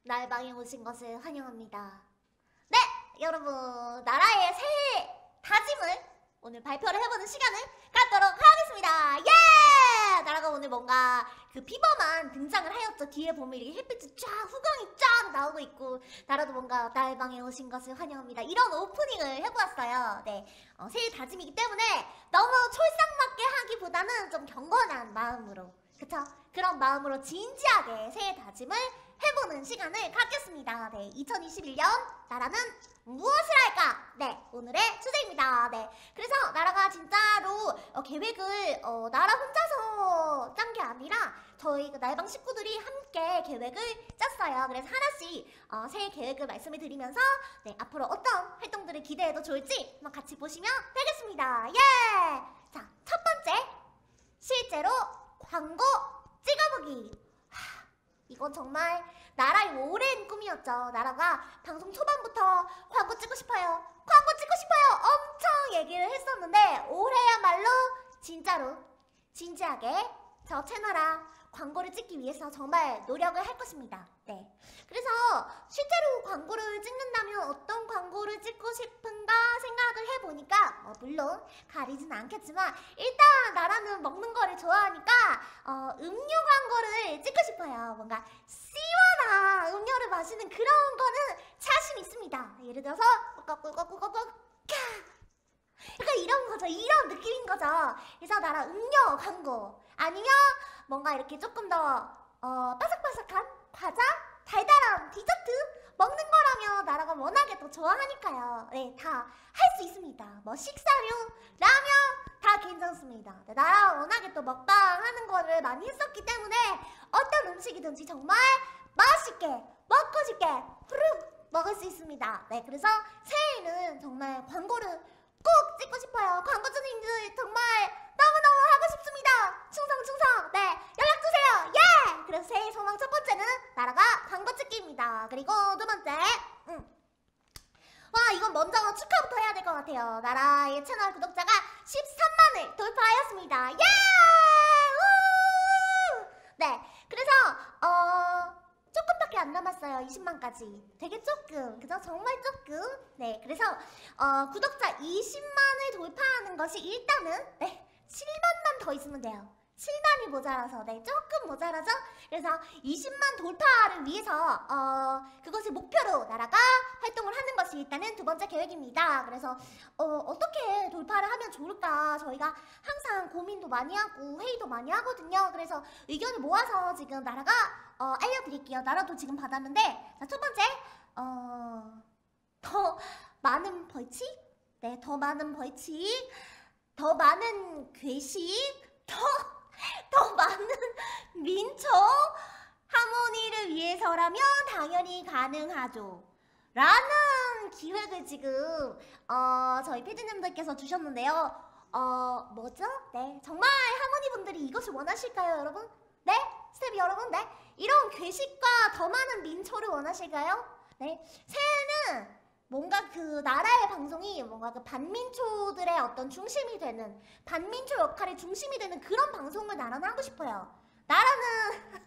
날방에 오신 것을 환영합니다. 네! 여러분, 나라의 새해 다짐을 오늘 발표를 해보는 시간을 갖도록 하겠습니다. 예! 나라가 오늘 뭔가 그 비버만 등장을 하였죠. 뒤에 보면 이렇게 햇빛이 쫙, 후광이 쫙 나오고 있고, 나라도 뭔가 날방에 오신 것을 환영합니다. 이런 오프닝을 해보았어요. 네. 새해 다짐이기 때문에 너무 촐싹맞게 하기보다는 좀 경건한 마음으로, 그쵸? 그런 마음으로 진지하게 새해 다짐을 해보는 시간을 갖겠습니다. 네, 2021년 나라는 무엇을 할까? 네, 오늘의 주제입니다. 네, 그래서 나라가 진짜로 계획을 나라 혼자서 짠 게 아니라 저희 날방 식구들이 함께 계획을 짰어요. 그래서 하나씩 새해 계획을 말씀을 드리면서 네, 앞으로 어떤 활동들을 기대해도 좋을지 한번 같이 보시면 되겠습니다. 예! 자, 첫 번째, 실제로 광고 찍어보기. 이건 정말 나라의 오랜 꿈이었죠. 나라가 방송 초반부터 광고 찍고 싶어요, 광고 찍고 싶어요 엄청 얘기를 했었는데 올해야말로 진짜로 진지하게 저 채널아 광고를 찍기 위해서 정말 노력을 할 것입니다. 네, 그래서 실제로 광고를 찍는다면 어떤 광고를 찍고 싶은가 생각을 해보니까 물론 가리진 않겠지만 일단 나라는 먹는 거를 좋아하니까 음료 광고를 찍고 싶어요. 뭔가 시원한 음료를 마시는 그런 거는 자신 있습니다. 예를 들어서 꿀꺽꿀꺽꿀꺽꿀꺽 약간 이런 거죠. 이런 느낌인 거죠. 그래서 나라 음료 광고 아니면 뭔가 이렇게 조금 더 바삭바삭한 과자, 달달한 디저트 먹는 거라면 나라가 워낙에 또 좋아하니까요. 네, 다 할 수 있습니다. 뭐 식사류, 라면 다 괜찮습니다. 네, 나라 워낙에 또 먹방 하는 거를 많이 했었기 때문에 어떤 음식이든지 정말 맛있게 먹고 싶게 후루룩 먹을 수 있습니다. 네, 그래서 새해에는 정말 광고를 꼭 찍고 싶어요. 광고주님들 정말 너무너무 하고 싶습니다. 충성 네, 연락주세요. 예! 그래서 새해 소망 첫 번째는 나라가 광고 찍기입니다. 그리고 두 번째 와, 이건 먼저 축하부터 해야 될 것 같아요. 나라의 채널 구독자가 13만을 돌파하였습니다. 예! 우! 네, 그래서 조금밖에 안 남았어요. 20만까지. 되게 조금, 그죠? 정말 조금. 네, 그래서 구독자 20만을 돌파하는 것이 일단은 네, 7만만 더 있으면 돼요. 7만이 모자라서 네, 조금 모자라죠? 그래서 20만 돌파를 위해서 그것을 목표로 나라가 활동을 하는 것이 일단은 두 번째 계획입니다. 그래서 어떻게 돌파를 하면 좋을까 저희가 항상 고민도 많이 하고 회의도 많이 하거든요. 그래서 의견을 모아서 지금 나라가 알려드릴게요. 나라도 지금 받았는데 자, 첫 번째 더 많은 벌칙, 네, 더 많은 벌칙, 더 많은 괴식, 더 많은 민초 하모니를 위해서라면 당연히 가능하죠 라는 기획을 지금 저희 피디님들께서 주셨는데요. 뭐죠? 네, 정말 하모니 분들이 이것을 원하실까요, 여러분? 네? 스텝 여러분, 네? 이런 괴식과 더 많은 민초를 원하실까요? 네, 새해는 뭔가 그 나라의 방송이 뭔가 그 반민초들의 어떤 중심이 되는, 반민초 역할의 중심이 되는 그런 방송을 나라는 하고 싶어요. 나라는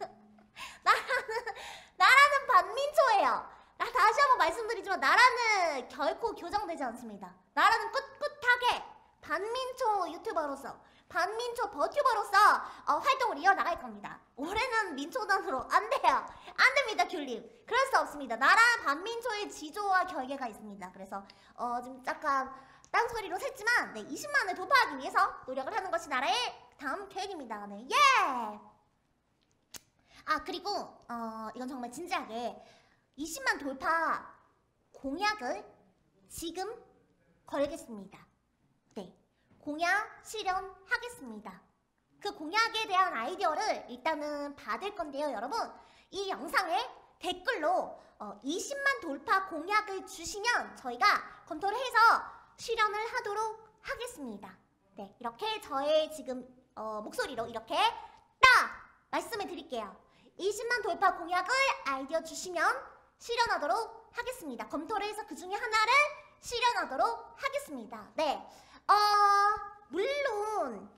나라는 반민초예요. 다시 한번 말씀드리지만 나라는 결코 교정되지 않습니다. 나라는 꿋꿋하게 반민초 유튜버로서, 반민초 버튜버로서 활동을 이어나갈 겁니다. 올해는 민초단으로 안 돼요. 안 됩니다, 귤님. 그럴 수 없습니다. 나라 반민초의 지조와 결계가 있습니다. 그래서 지금 약간 딴소리로 샜지만 네, 20만을 돌파하기 위해서 노력을 하는 것이 나라의 다음 계획입니다. 네, 예! 아, 그리고 이건 정말 진지하게 20만 돌파 공약을 지금 걸겠습니다. 네, 공약 실현하겠습니다. 그 공약에 대한 아이디어를 일단은 받을 건데요, 여러분. 이 영상에 댓글로 20만 돌파 공약을 주시면 저희가 검토를 해서 실현을 하도록 하겠습니다. 네, 이렇게 저의 지금 목소리로 이렇게 딱 말씀을 드릴게요. 20만 돌파 공약을 아이디어 주시면 실현하도록 하겠습니다. 검토를 해서 그 중에 하나를 실현하도록 하겠습니다. 네, 물론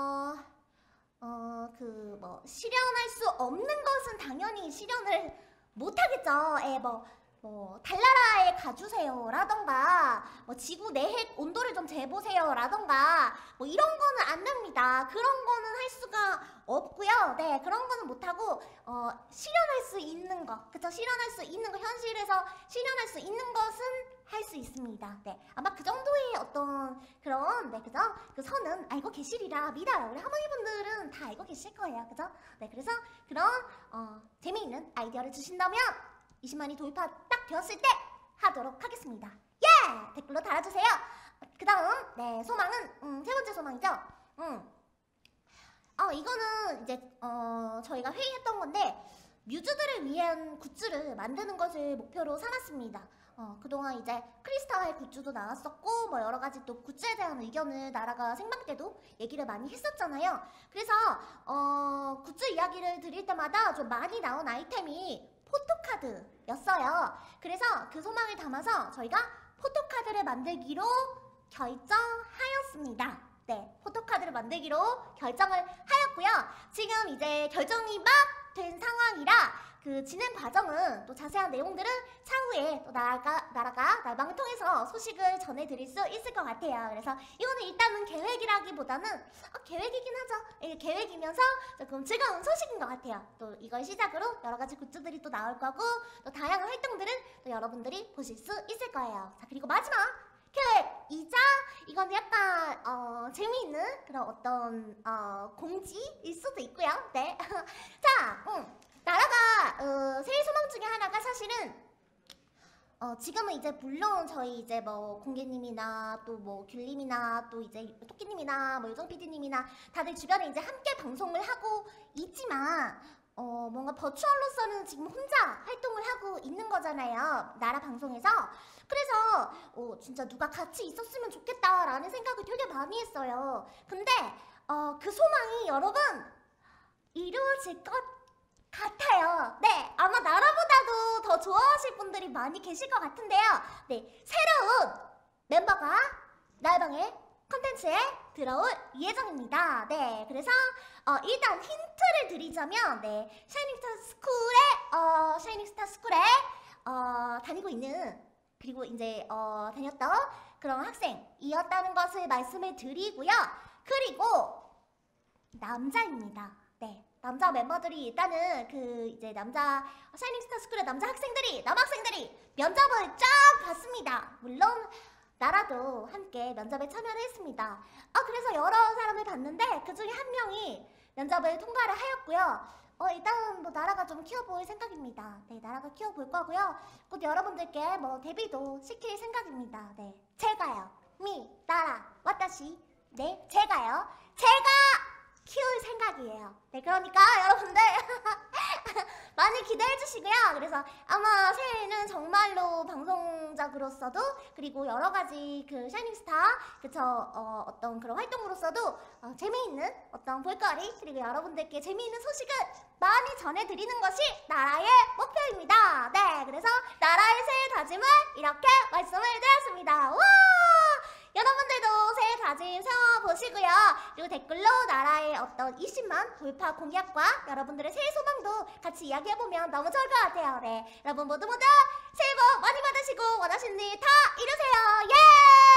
실현할 수 없는 것은 당연히 실현을 못하겠죠. 예, 달나라에 가주세요 라던가 지구 내핵 온도를 좀 재보세요 라던가 이런 거는 안 됩니다. 그런 거는 할 수가 없고요. 네, 그런 거는 못하고 실현할 수 있는 거, 그쵸? 실현할 수 있는 거, 현실에서 실현할 수 있는 것은 할 수 있습니다. 네, 아마 그 정도의 어떤 그런, 네, 그죠? 그 선은 알고 계시리라 믿어요. 우리 할머니분들은 다 알고 계실 거예요, 그죠? 네, 그래서 그런 재미있는 아이디어를 주신다면 20만이 도입하 딱 되었을 때 하도록 하겠습니다. 예! 댓글로 달아주세요. 그 다음, 네, 소망은 세 번째 소망이죠. 이거는 이제 저희가 회의했던 건데 뮤즈들을 위한 굿즈를 만드는 것을 목표로 삼았습니다. 그동안 이제 크리스탈 굿즈도 나왔었고 여러 가지 또 굿즈에 대한 의견을 나라가 생방 때도 얘기를 많이 했었잖아요. 그래서 굿즈 이야기를 드릴 때마다 좀 많이 나온 아이템이 포토카드였어요. 그래서 그 소망을 담아서 저희가 포토카드를 만들기로 결정하였습니다. 네, 포토카드를 만들기로 결정을 하였고요. 지금 이제 결정이 막 된 상황이라 그 진행 과정은 또 자세한 내용들은 차후에 또 나라가 날방을 통해서 소식을 전해드릴 수 있을 것 같아요. 그래서 이거는 일단은 계획이라기보다는 계획이긴 하죠. 이게 계획이면서 조금 즐거운 소식인 것 같아요. 또 이걸 시작으로 여러 가지 굿즈들이 또 나올 거고 또 다양한 활동들은 또 여러분들이 보실 수 있을 거예요. 자, 그리고 마지막 계획이자 이건 약간 재미있는 그런 어떤 공지일 수도 있고요. 네. 자, 나라가 새해 소망 중에 하나가 사실은 지금은 이제 물론 저희 이제 공개님이나 또 귤님이나 또 이제 토끼님이나 요정 PD님이나 다들 주변에 이제 함께 방송을 하고 있지만 뭔가 버추얼로서는 지금 혼자 활동을 하고 있는 거잖아요. 나라 방송에서. 그래서 진짜 누가 같이 있었으면 좋겠다라는 생각을 되게 많이 했어요. 근데 그 소망이 여러분 이루어질 것 같아요. 네, 아마 나라보다도 더 좋아하실 분들이 많이 계실 것 같은데요. 네, 새로운 멤버가 나라방의 콘텐츠에 들어올 예정입니다. 네, 그래서 일단 힌트를 드리자면 네, 샤이닝스타 스쿨에 다니고 있는 그리고 이제 다녔던 그런 학생이었다는 것을 말씀을 드리고요. 그리고 남자입니다. 네, 남자 멤버들이 일단은 그 이제 남자 샤이닝스타 스쿨의 남자 학생들이 남학생들이 면접을 쫙 봤습니다. 물론 나라도 함께 면접에 참여를 했습니다. 그래서 여러 사람을 봤는데 그 중에 한 명이 면접을 통과를 하였고요. 일단 나라가 좀 키워볼 생각입니다. 네, 나라가 키워볼 거고요. 곧 여러분들께 데뷔도 시킬 생각입니다. 네, 제가요. 나라, 와타시. 네, 제가 키울 생각이에요. 네, 그러니까 여러분들 많이 기대해주시고요. 그래서 아마 새해에는 정말로 방송작으로서도 그리고 여러가지 그 샤이닝스타 그쵸 어떤 그런 활동으로서도 재미있는 어떤 볼거리 그리고 여러분들께 재미있는 소식을 많이 전해드리는 것이 나라의 목표입니다. 네, 그래서 나라의 새해 다짐을 이렇게 말씀을 드렸습니다. 와! 여러분들도 새해 다짐 세워보시고요. 그리고 댓글로 나라의 어떤 20만 돌파 공약과 여러분들의 새해 소망도 같이 이야기해보면 너무 좋을 것 같아요. 네, 여러분 모두 새해 복 많이 받으시고 원하시는 일 다 이루세요. 예!